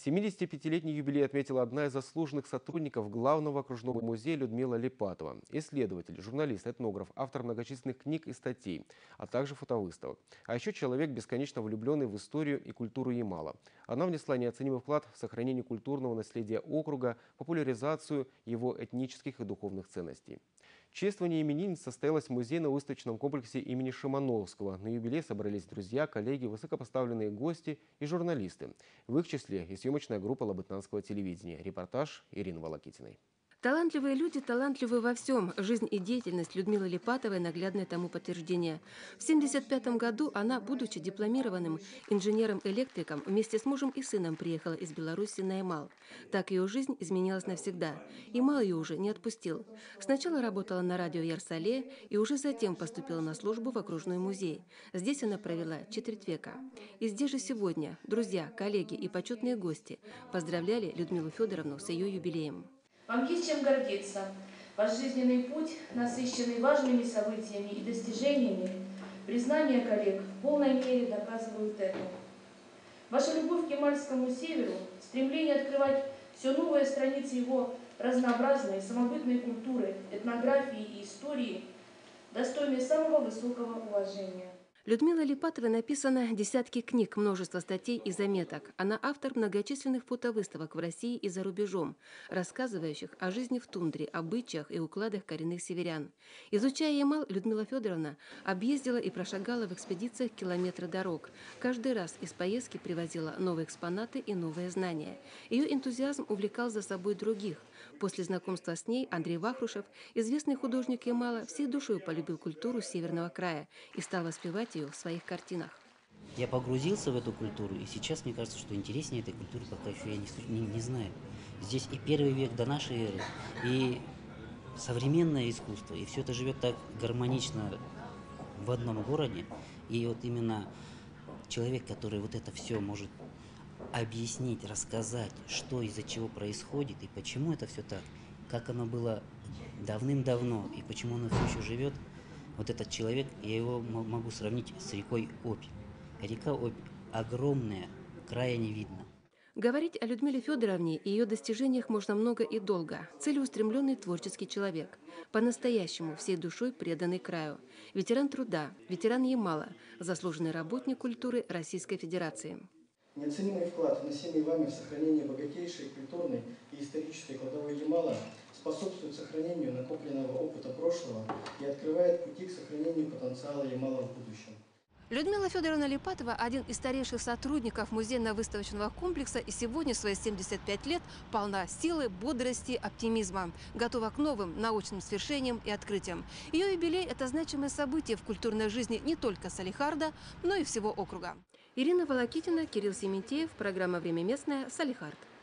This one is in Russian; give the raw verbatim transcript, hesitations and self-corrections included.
семидесятипятилетний юбилей отметила одна из заслуженных сотрудников Главного окружного музея Людмила Липатова. Исследователь, журналист, этнограф, автор многочисленных книг и статей, а также фотовыставок. А еще человек, бесконечно влюбленный в историю и культуру Ямала. Она внесла неоценимый вклад в сохранение культурного наследия округа, популяризацию его этнических и духовных ценностей. Чествование именинниц состоялось в музейно-выставочном комплексе имени Шимановского. На юбилей собрались друзья, коллеги, высокопоставленные гости и журналисты. В их числе и съемочная группа Лабытнанского телевидения. Репортаж Ирины Волокитиной. Талантливые люди талантливы во всем. Жизнь и деятельность Людмилы Липатовой – наглядное тому подтверждение. В семьдесят пятом году она, будучи дипломированным инженером-электриком, вместе с мужем и сыном приехала из Беларуси на Ямал. Так ее жизнь изменилась навсегда. Ямал ее уже не отпустил. Сначала работала на радио Ярсале и уже затем поступила на службу в окружной музей. Здесь она провела четверть века. И здесь же сегодня друзья, коллеги и почетные гости поздравляли Людмилу Федоровну с ее юбилеем. Вам есть чем гордиться. Ваш жизненный путь, насыщенный важными событиями и достижениями, признания коллег в полной мере доказывают это. Ваша любовь к Ямальскому северу, стремление открывать все новые страницы его разнообразной, самобытной культуры, этнографии и истории, достойны самого высокого уважения. Людмила Липатовой написано десятки книг, множество статей и заметок. Она автор многочисленных фотовыставок в России и за рубежом, рассказывающих о жизни в тундре, обычаях и укладах коренных северян. Изучая Ямал, Людмила Федоровна объездила и прошагала в экспедициях километры дорог. Каждый раз из поездки привозила новые экспонаты и новые знания. Ее энтузиазм увлекал за собой других. После знакомства с ней Андрей Вахрушев, известный художник Ямала, всей душой полюбил культуру Северного края и стал воспевать ее в своих картинах. Я погрузился в эту культуру, и сейчас мне кажется, что интереснее этой культуры пока еще я не, не, не знаю. Здесь и первый век до нашей эры, и современное искусство, и все это живет так гармонично в одном городе. И вот именно человек, который вот это все может объяснить, рассказать, что из-за чего происходит, и почему это все так, как оно было давным-давно, и почему оно все еще живет. Вот этот человек, я его могу сравнить с рекой Обь. Река Обь огромная, края не видно. Говорить о Людмиле Федоровне и ее достижениях можно много и долго. Целеустремленный творческий человек, по-настоящему всей душой преданный краю. Ветеран труда, ветеран Ямала, заслуженный работник культуры Российской Федерации. Неоценимый вклад, вносимый вами в сохранение богатейшей культурной и исторической кладовой Ямала, способствует сохранению накопленного опыта прошлого и открывает пути к сохранению потенциала Ямала в будущем. Людмила Федоровна Липатова – один из старейших сотрудников музейно-выставочного комплекса и сегодня в свои семьдесят пять лет полна силы, бодрости, оптимизма, готова к новым научным свершениям и открытиям. Ее юбилей – это значимое событие в культурной жизни не только Салехарда, но и всего округа. Ирина Волокитина, Кирилл Сементеев, программа «Время местное», Салехард.